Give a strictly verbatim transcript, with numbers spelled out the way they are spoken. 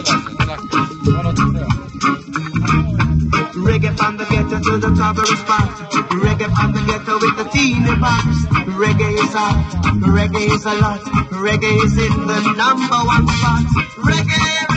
Reggae from the ghetto to the top of the spot. Reggae from the ghetto with the teeny box. Reggae is hot, reggae is a lot. Reggae is in the number one spot. Reggae.